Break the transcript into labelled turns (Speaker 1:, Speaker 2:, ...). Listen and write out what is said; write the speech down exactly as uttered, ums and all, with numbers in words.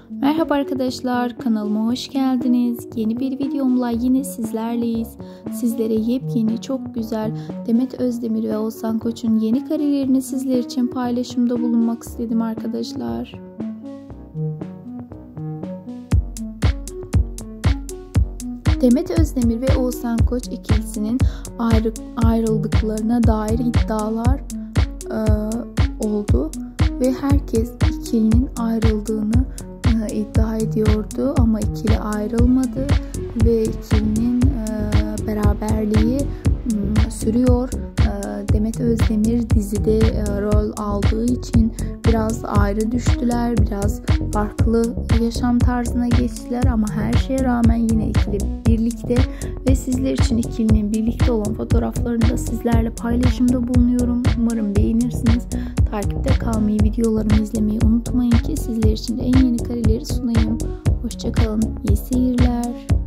Speaker 1: Merhaba arkadaşlar, kanalıma hoş geldiniz. Yeni bir videomla yine sizlerleyiz. Sizlere yepyeni, çok güzel Demet Özdemir ve Oğuzhan Koç'un yeni karelerini sizler için paylaşımda bulunmak istedim arkadaşlar. Demet Özdemir ve Oğuzhan Koç ikilisinin ayrı, ayrıldıklarına dair iddialar e, oldu ve herkes ikilinin ayrıldığını e, iddia ediyordu ama ikili ayrılmadı ve ikilinin e, beraberliği e, sürüyor. E, Demet Özdemir dizide e, rol aldığı için biraz ayrı düştüler, biraz farklı yaşam tarzına geçtiler ama her şeye rağmen yine ikili birlikte ve sizler için ikilinin birlikte olan fotoğraflarını da sizlerle paylaşımda bulunuyorum. Umarım beğenirsiniz. Takipte kalmayı, videolarımı izlemeyi unutmayın ki sizler için de en yeni kareleri sunayım. Hoşça kalın, iyi seyirler.